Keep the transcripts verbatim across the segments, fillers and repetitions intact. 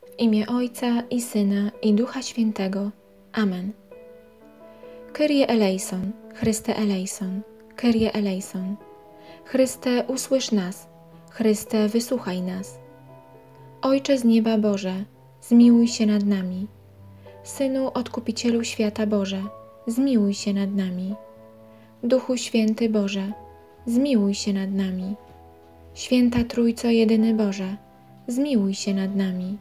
W imię Ojca i Syna i Ducha Świętego. Amen. Kyrie eleison, Chryste eleison, Kyrie eleison. Chryste, usłysz nas, Chryste, wysłuchaj nas. Ojcze z nieba Boże, zmiłuj się nad nami. Synu Odkupicielu świata Boże, zmiłuj się nad nami. Duchu Święty Boże, zmiłuj się nad nami. Święta Trójco jedyny Boże, zmiłuj się nad nami.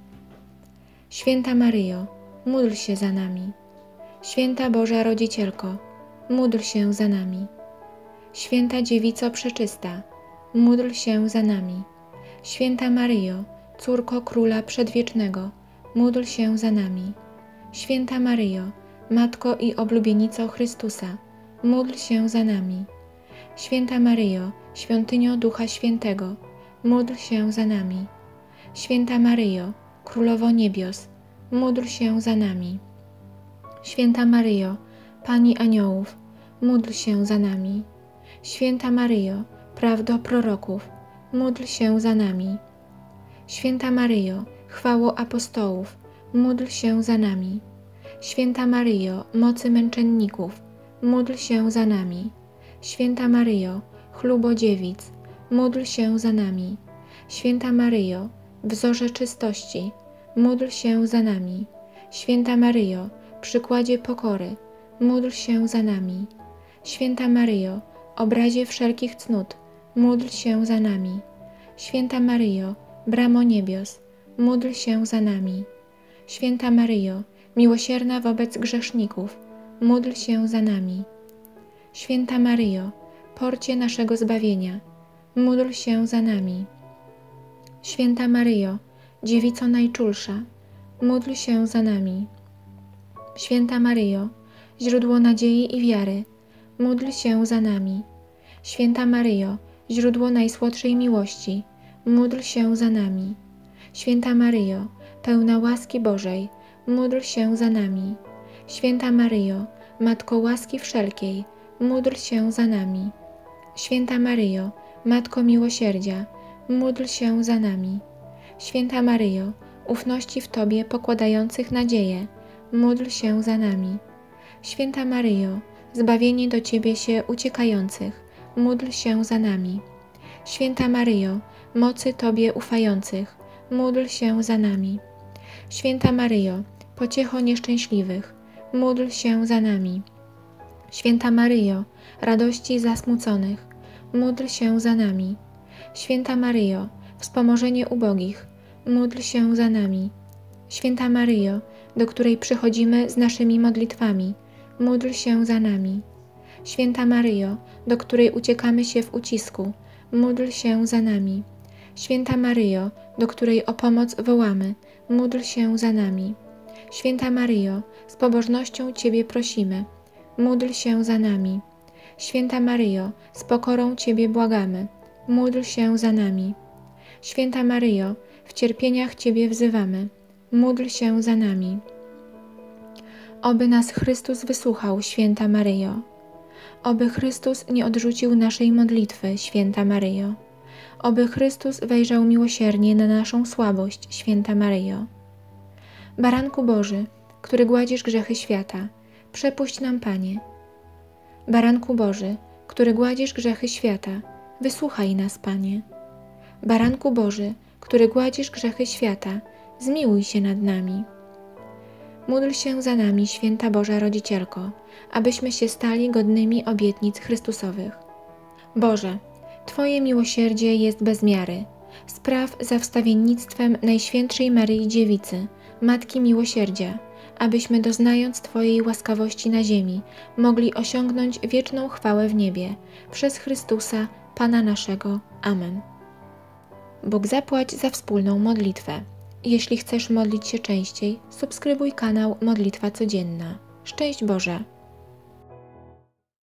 Święta Maryjo, módl się za nami. Święta Boża Rodzicielko, módl się za nami. Święta Dziewico Przeczysta, módl się za nami. Święta Maryjo, Córko Króla Przedwiecznego, módl się za nami. Święta Maryjo, Matko i oblubienico Chrystusa, módl się za nami. Święta Maryjo, Świątynio Ducha Świętego, módl się za nami. Święta Maryjo, Królowo Niebios, módl się za nami. Święta Maryjo, Pani Aniołów, módl się za nami. Święta Maryjo, Prawdo Proroków, módl się za nami. Święta Maryjo, Chwało Apostołów, módl się za nami. Święta Maryjo, Mocy Męczenników, módl się za nami. Święta Maryjo, Chlubo Dziewic, módl się za nami. Święta Maryjo, Wzorze czystości, módl się za nami. Święta Maryjo, Przykładzie pokory, módl się za nami. Święta Maryjo, Obrazie wszelkich cnót, módl się za nami. Święta Maryjo, Bramo Niebios, módl się za nami. Święta Maryjo, Miłosierna wobec grzeszników, módl się za nami. Święta Maryjo, Porcie naszego zbawienia, módl się za nami. Święta Maryjo, Dziewico Najczulsza, módl się za nami. Święta Maryjo, Źródło nadziei i wiary, módl się za nami. Święta Maryjo, Źródło najsłodszej miłości, módl się za nami. Święta Maryjo, pełna łaski Bożej, módl się za nami. Święta Maryjo, Matko łaski wszelkiej, módl się za nami. Święta Maryjo, Matko miłosierdzia, módl się za nami. Święta Maryjo, ufności w Tobie pokładających nadzieję, módl się za nami. Święta Maryjo, zbawienie do Ciebie się uciekających, módl się za nami. Święta Maryjo, mocy Tobie ufających, módl się za nami. Święta Maryjo, pociecho nieszczęśliwych, módl się za nami. Święta Maryjo, radości zasmuconych, módl się za nami. Święta Maryjo, wspomożenie ubogich, módl się za nami. Święta Maryjo, do której przychodzimy z naszymi modlitwami, módl się za nami. Święta Maryjo, do której uciekamy się w ucisku, módl się za nami. Święta Maryjo, do której o pomoc wołamy, módl się za nami. Święta Maryjo, z pobożnością Ciebie prosimy, módl się za nami. Święta Maryjo, z pokorą Ciebie błagamy, módl się za nami. Święta Maryjo, w cierpieniach Ciebie wzywamy, módl się za nami. Oby nas Chrystus wysłuchał, Święta Maryjo. Oby Chrystus nie odrzucił naszej modlitwy, Święta Maryjo. Oby Chrystus wejrzał miłosiernie na naszą słabość, Święta Maryjo. Baranku Boży, który gładzisz grzechy świata, przepuść nam, Panie. Baranku Boży, który gładzisz grzechy świata, wysłuchaj nas, Panie. Baranku Boży, który gładzisz grzechy świata, zmiłuj się nad nami. Módl się za nami, Święta Boża Rodzicielko, abyśmy się stali godnymi obietnic Chrystusowych. Boże, Twoje miłosierdzie jest bez miary. Spraw za wstawiennictwem Najświętszej Maryi Dziewicy, Matki Miłosierdzia, abyśmy doznając Twojej łaskawości na ziemi, mogli osiągnąć wieczną chwałę w niebie, przez Chrystusa, Pana naszego. Amen. Bóg zapłać za wspólną modlitwę. Jeśli chcesz modlić się częściej, subskrybuj kanał Modlitwa Codzienna. Szczęść Boże!